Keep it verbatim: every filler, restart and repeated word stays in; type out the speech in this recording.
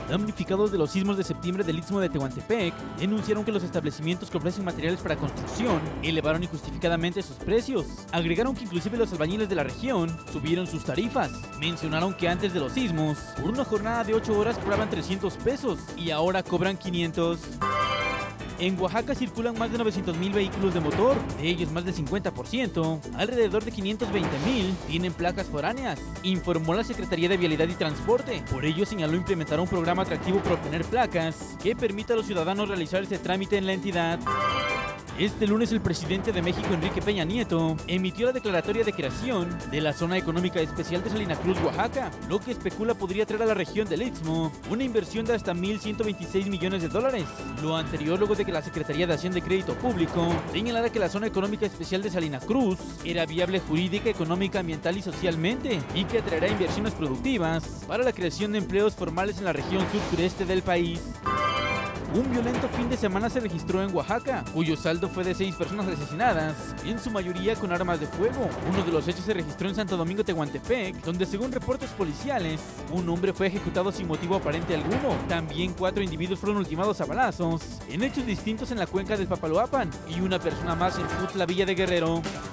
Damnificados de los sismos de septiembre del Istmo de Tehuantepec denunciaron que los establecimientos que ofrecen materiales para construcción elevaron injustificadamente sus precios. Agregaron que inclusive los albañiles de la región subieron sus tarifas. Mencionaron que antes de los sismos, por una jornada de ocho horas cobraban trescientos pesos y ahora cobran quinientos. En Oaxaca circulan más de novecientos mil vehículos de motor, de ellos más del cincuenta por ciento, alrededor de quinientos veinte mil, tienen placas foráneas, informó la Secretaría de Vialidad y Transporte. Por ello señaló implementar un programa atractivo para obtener placas que permita a los ciudadanos realizar este trámite en la entidad. Este lunes el presidente de México, Enrique Peña Nieto, emitió la declaratoria de creación de la Zona Económica Especial de Salina Cruz, Oaxaca, lo que especula podría traer a la región del Istmo una inversión de hasta mil ciento veintiséis millones de dólares. Lo anterior luego de que la Secretaría de Hacienda y Crédito Público señalara que la Zona Económica Especial de Salina Cruz era viable jurídica, económica, ambiental y socialmente, y que atraerá inversiones productivas para la creación de empleos formales en la región sur-sureste del país. Un violento fin de semana se registró en Oaxaca, cuyo saldo fue de seis personas asesinadas, en su mayoría con armas de fuego. Uno de los hechos se registró en Santo Domingo, Tehuantepec, donde según reportes policiales, un hombre fue ejecutado sin motivo aparente alguno. También cuatro individuos fueron ultimados a balazos, en hechos distintos en la cuenca del Papaloapan, y una persona más en Tutla, Villa de Guerrero.